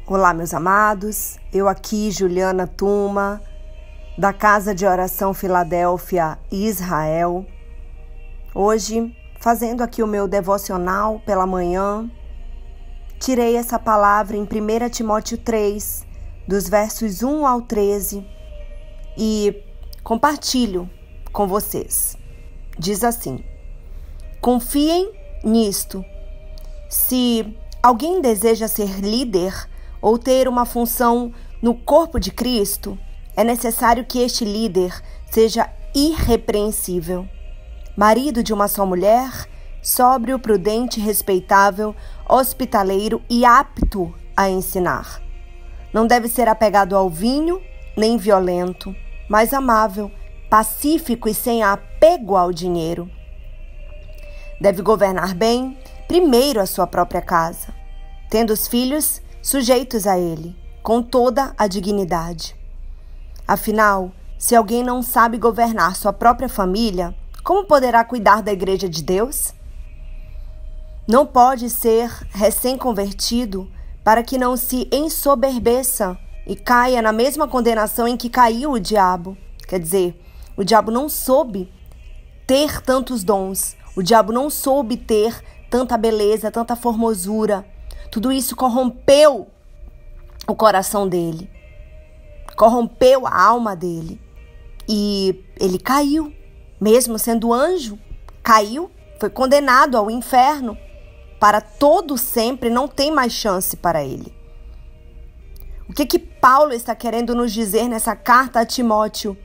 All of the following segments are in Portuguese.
Olá, meus amados, eu aqui, Juliana Tuma, da Casa de Oração Filadélfia, Israel. Hoje, fazendo aqui o meu devocional pela manhã, tirei essa palavra em 1 Timóteo 3, dos versos 1 ao 13, e compartilho com vocês. Diz assim: confiem nisto. Se alguém deseja ser líder ou ter uma função no corpo de Cristo, é necessário que este líder seja irrepreensível, marido de uma só mulher, sóbrio, prudente, respeitável, hospitaleiro e apto a ensinar. Não deve ser apegado ao vinho, nem violento, mas amável, pacífico e sem apego ao dinheiro. Deve governar bem, primeiro a sua própria casa, tendo os filhos sujeitos a ele, com toda a dignidade. Afinal, se alguém não sabe governar sua própria família, como poderá cuidar da igreja de Deus? Não pode ser recém-convertido para que não se ensoberbeça e caia na mesma condenação em que caiu o diabo. Quer dizer, o diabo não soube ter tantos dons, o diabo não soube ter tanta beleza, tanta formosura. Tudo isso corrompeu o coração dele, corrompeu a alma dele. E ele caiu, mesmo sendo anjo, caiu, foi condenado ao inferno. Para todo sempre, não tem mais chance para ele. O que Paulo está querendo nos dizer nessa carta a Timóteo?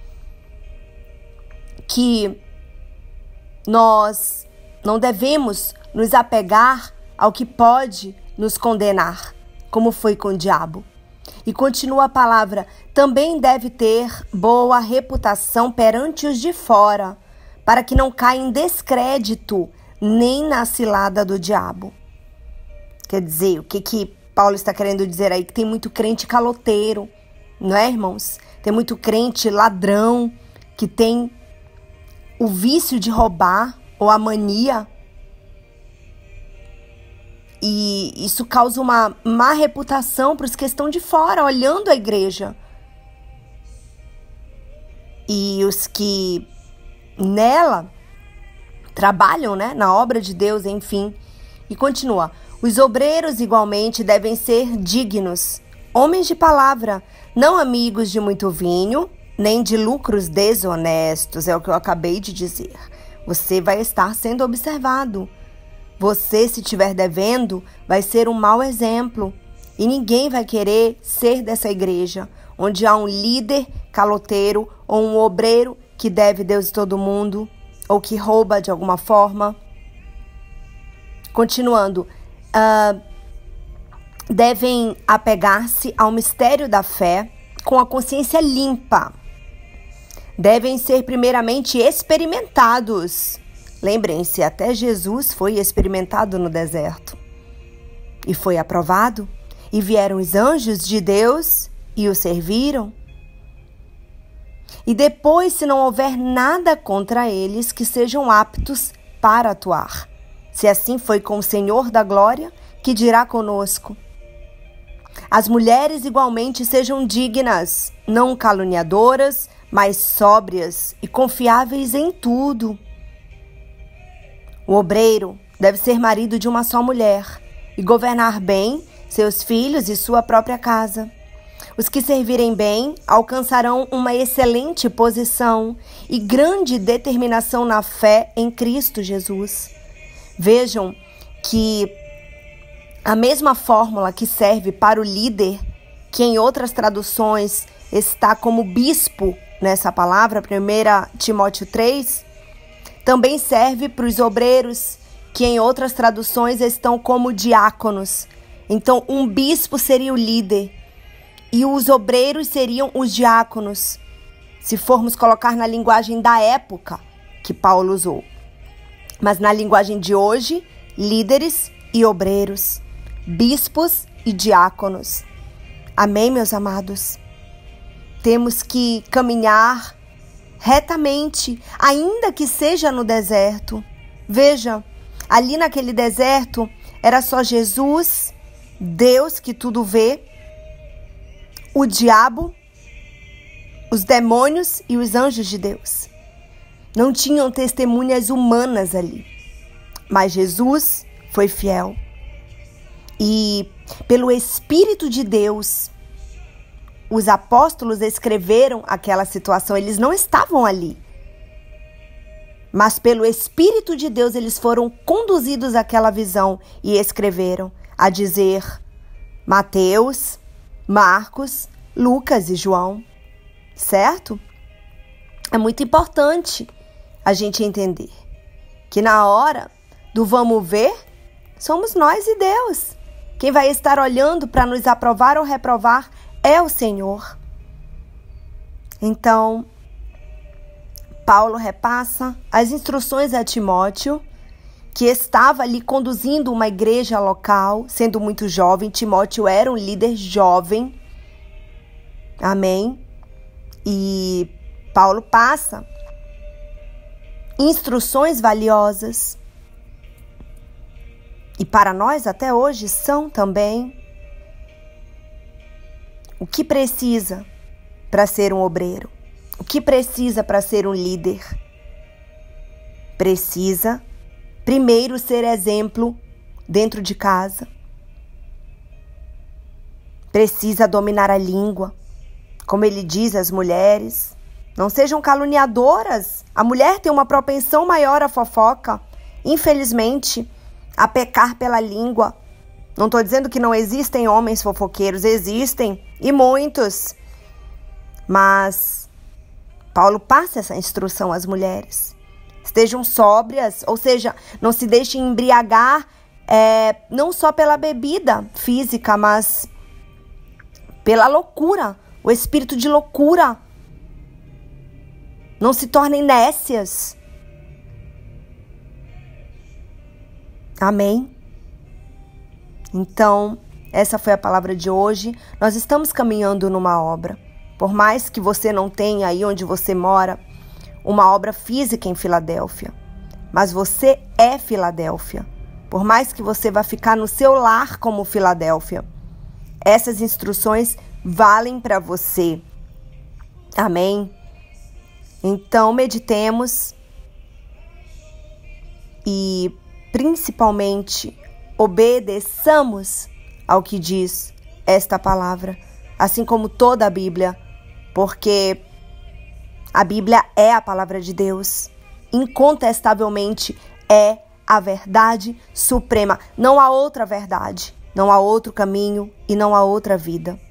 Que nós não devemos nos apegar ao que pode nos condenar, como foi com o diabo. E continua a palavra: também deve ter boa reputação perante os de fora, para que não caia em descrédito nem na cilada do diabo. Quer dizer, o que Paulo está querendo dizer aí? Que tem muito crente caloteiro, não é, irmãos? Tem muito crente ladrão, que tem o vício de roubar ou a mania. E isso causa uma má reputação para os que estão de fora, olhando a igreja. E os que nela trabalham, né, na obra de Deus, enfim. E continua: os obreiros igualmente devem ser dignos, homens de palavra, não amigos de muito vinho, nem de lucros desonestos. É o que eu acabei de dizer. Você vai estar sendo observado. Você, se estiver devendo, vai ser um mau exemplo. E ninguém vai querer ser dessa igreja, onde há um líder caloteiro ou um obreiro que deve Deus e todo mundo, ou que rouba de alguma forma. Continuando, devem apegar-se ao mistério da fé com a consciência limpa. Devem ser primeiramente experimentados. Lembrem-se, até Jesus foi experimentado no deserto. E foi aprovado. E vieram os anjos de Deus e o serviram. E depois, se não houver nada contra eles, que sejam aptos para atuar. Se assim foi com o Senhor da glória, que dirá conosco. As mulheres igualmente sejam dignas, não caluniadoras, mas sóbrias e confiáveis em tudo. O obreiro deve ser marido de uma só mulher e governar bem seus filhos e sua própria casa. Os que servirem bem alcançarão uma excelente posição e grande determinação na fé em Cristo Jesus. Vejam que a mesma fórmula que serve para o líder, que em outras traduções está como bispo nessa palavra, 1 Timóteo 3, também serve para os obreiros, que em outras traduções estão como diáconos. Então, um bispo seria o líder e os obreiros seriam os diáconos, se formos colocar na linguagem da época que Paulo usou. Mas na linguagem de hoje, líderes e obreiros, bispos e diáconos. Amém, meus amados? Temos que caminhar retamente, ainda que seja no deserto. Veja, ali naquele deserto era só Jesus, Deus que tudo vê, o diabo, os demônios e os anjos de Deus. Não tinham testemunhas humanas ali. Mas Jesus foi fiel. E pelo Espírito de Deus, os apóstolos escreveram aquela situação. Eles não estavam ali. Mas pelo Espírito de Deus, eles foram conduzidos àquela visão e escreveram, a dizer, Mateus, Marcos, Lucas e João. Certo? É muito importante a gente entender que na hora do vamos ver, somos nós e Deus. Quem vai estar olhando para nos aprovar ou reprovar é o Senhor. Então, Paulo repassa as instruções a Timóteo, que estava ali conduzindo uma igreja local, sendo muito jovem. Timóteo era um líder jovem. Amém? E Paulo passa instruções valiosas. E para nós até hoje são também o que precisa para ser um obreiro, o que precisa para ser um líder. Precisa primeiro ser exemplo dentro de casa. Precisa dominar a língua. Como ele diz às mulheres, não sejam caluniadoras. A mulher tem uma propensão maior à fofoca, infelizmente, a pecar pela língua. Não estou dizendo que não existem homens fofoqueiros, existem, e muitos. Mas Paulo passa essa instrução às mulheres. Estejam sóbrias, ou seja, não se deixem embriagar, não só pela bebida física, mas pela loucura, o espírito de loucura. Não se tornem nécias. Amém? Então, essa foi a palavra de hoje. Nós estamos caminhando numa obra. Por mais que você não tenha aí onde você mora uma obra física em Filadélfia, mas você é Filadélfia. Por mais que você vá ficar no seu lar como Filadélfia, essas instruções valem para você. Amém? Então, meditemos e, principalmente, obedeçamos ao que diz esta palavra, assim como toda a Bíblia, porque a Bíblia é a palavra de Deus, incontestavelmente é a verdade suprema. Não há outra verdade, não há outro caminho e não há outra vida.